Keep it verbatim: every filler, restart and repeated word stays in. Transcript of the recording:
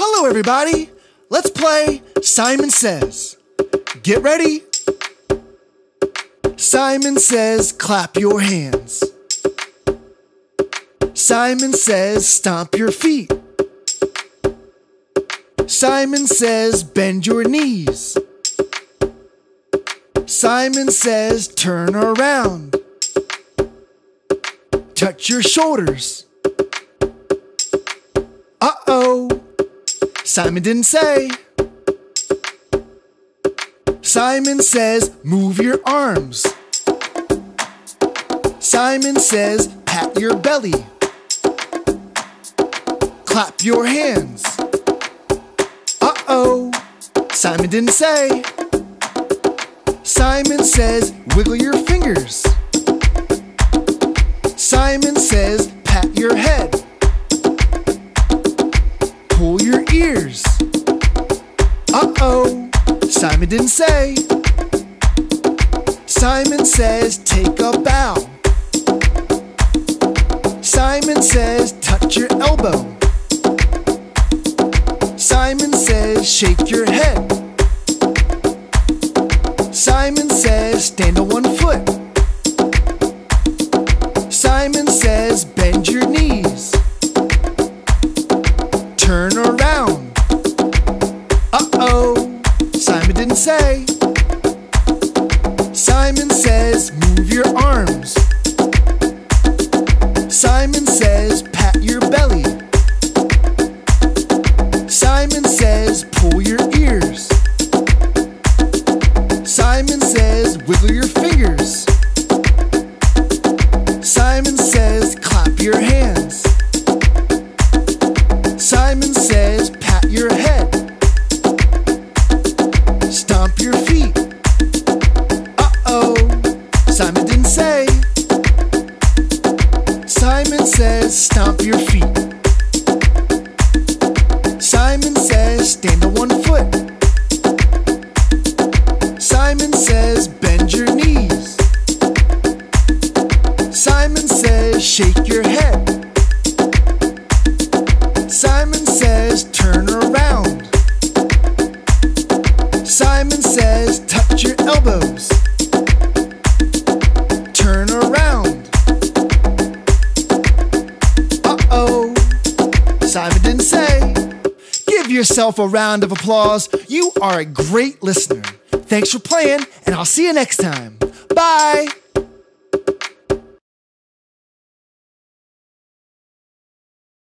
Hello, everybody. Let's play Simon Says. Get ready. Simon says, clap your hands. Simon says, stomp your feet. Simon says, bend your knees. Simon says, turn around. Touch your shoulders. Uh-oh, Simon didn't say. Simon says, move your arms. Simon says, pat your belly. Clap your hands. Uh-oh, Simon didn't say. Simon says, wiggle your fingers. Simon says, pat your head. Pull your ears. Uh-oh, Simon didn't say. Simon says, take a bow. Simon says, touch your elbow. Simon says, shake your head. Simon says, stand on one foot. Simon says, bend your knees. Turn around. Uh-oh, Simon didn't say. Simon says, move your arms. Simon says, pat your belly. Simon says, pull your ears. Simon says, wiggle your fingers. Simon says, clap your hands. Simon says, pat your head. Stomp your feet. Uh-oh, Simon didn't say. Simon says, stomp your feet. Simon says, stand on one foot. Simon says, bend your knees. Simon says, shake your head. Simon says, turn around. Simon says, touch your elbows. Turn around. Uh-oh, Simon didn't say. Give yourself a round of applause. You are a great listener. Thanks for playing, and I'll see you next time. Bye!